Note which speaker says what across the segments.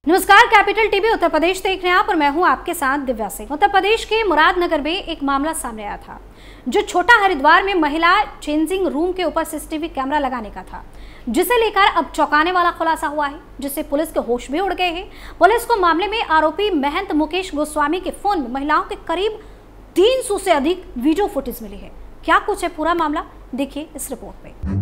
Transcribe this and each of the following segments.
Speaker 1: नमस्कार, capital TV Uttar Pradesh देख रहे हैं आप और मैं हूं आपके साथ दिव्या सिंह। उत्तर प्रदेश के मुरादनगर में एक मामला सामने आया था जो छोटा हरिद्वार में महिला चेंजिंग रूम के ऊपर सीसीटीवी कैमरा लगाने का था, जिसे लेकर अब चौंकाने वाला खुलासा हुआ है, जिससे पुलिस के होश भी उड़ गए हैं। पुलिस को मामले में आरोपी महंत मुकेश गोस्वामी के फोन में महिलाओं के करीब 300 से अधिक वीडियो फुटेज मिली है। क्या कुछ है पूरा मामला, देखिए इस रिपोर्ट में।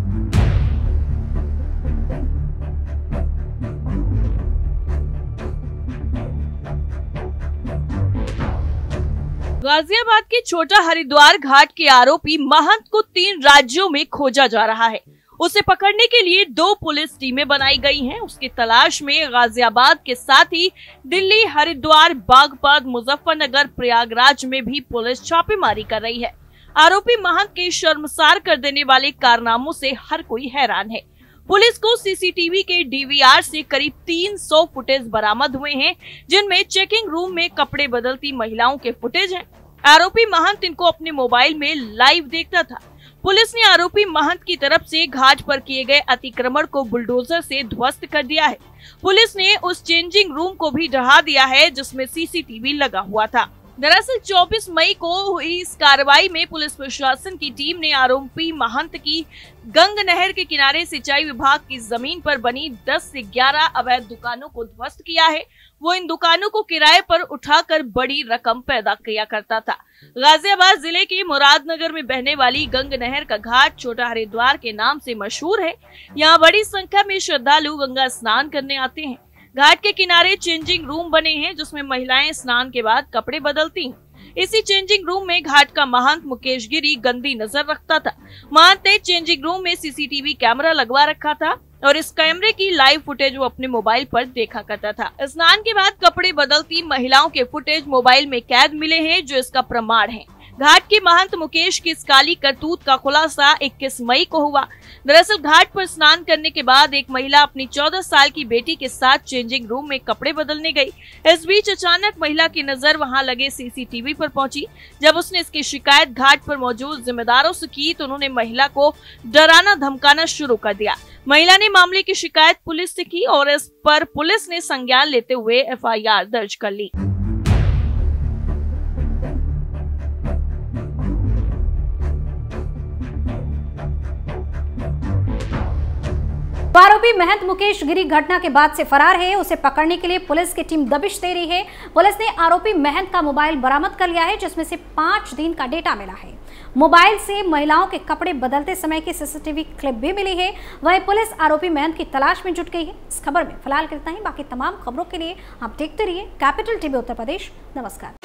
Speaker 2: गाजियाबाद के छोटा हरिद्वार घाट के आरोपी महंत को 3 राज्यों में खोजा जा रहा है। उसे पकड़ने के लिए 2 पुलिस टीमें बनाई गई हैं। उसकी तलाश में गाजियाबाद के साथ ही दिल्ली, हरिद्वार, बागपत, मुजफ्फरनगर, प्रयागराज में भी पुलिस छापेमारी कर रही है। आरोपी महंत के शर्मसार कर देने वाले कारनामों से हर कोई हैरान है। पुलिस को सीसीटीवी के डीवीआर से करीब 300 फुटेज बरामद हुए हैं, जिनमें चेकिंग रूम में कपड़े बदलती महिलाओं के फुटेज हैं। आरोपी महंत इनको अपने मोबाइल में लाइव देखता था। पुलिस ने आरोपी महंत की तरफ से घाट पर किए गए अतिक्रमण को बुलडोजर से ध्वस्त कर दिया है। पुलिस ने उस चेंजिंग रूम को भी ढहा दिया है जिसमें सीसीटीवी लगा हुआ था। दरअसल 24 मई को हुई इस कार्रवाई में पुलिस प्रशासन की टीम ने आरोपी महंत की गंग नहर के किनारे सिंचाई विभाग की जमीन पर बनी 10 से 11 अवैध दुकानों को ध्वस्त किया है। वो इन दुकानों को किराए पर उठाकर बड़ी रकम पैदा किया करता था। गाजियाबाद जिले के मुरादनगर में बहने वाली गंग नहर का घाट छोटा हरिद्वार के नाम से मशहूर है। यहाँ बड़ी संख्या में श्रद्धालु गंगा स्नान करने आते हैं। घाट के किनारे चेंजिंग रूम बने हैं जिसमें महिलाएं स्नान के बाद कपड़े बदलती हैं। इसी चेंजिंग रूम में घाट का महंत मुकेश गिरी गंदी नजर रखता था। महंत ने चेंजिंग रूम में सीसीटीवी कैमरा लगवा रखा था और इस कैमरे की लाइव फुटेज वो अपने मोबाइल पर देखा करता था। स्नान के बाद कपड़े बदलती महिलाओं के फुटेज मोबाइल में कैद मिले हैं, जो इसका प्रमाण है। घाट के महंत मुकेश की इस काली करतूत का खुलासा 21 मई को हुआ। दरअसल घाट पर स्नान करने के बाद एक महिला अपनी 14 साल की बेटी के साथ चेंजिंग रूम में कपड़े बदलने गई। इस बीच अचानक महिला की नजर वहां लगे सीसीटीवी पर पहुंची। जब उसने इसकी शिकायत घाट पर मौजूद जिम्मेदारों से की तो उन्होंने महिला को डराना धमकाना शुरू कर दिया। महिला ने मामले की शिकायत पुलिस से की और इस पर पुलिस ने संज्ञान लेते हुए एफआईआर दर्ज कर ली।
Speaker 1: आरोपी महंत मुकेश गिरी घटना के बाद से फरार है। उसे पकड़ने के लिए पुलिस की टीम दबिश दे रही है। पुलिस ने आरोपी महंत का मोबाइल बरामद कर लिया है, जिसमें से 5 दिन का डेटा मिला है। मोबाइल से महिलाओं के कपड़े बदलते समय की सीसीटीवी क्लिप भी मिली है। वहीं पुलिस आरोपी महंत की तलाश में जुट गई है। इस खबर में फिलहाल इतना ही। बाकी तमाम खबरों के लिए आप देखते रहिए कैपिटल टीवी उत्तर प्रदेश। नमस्कार।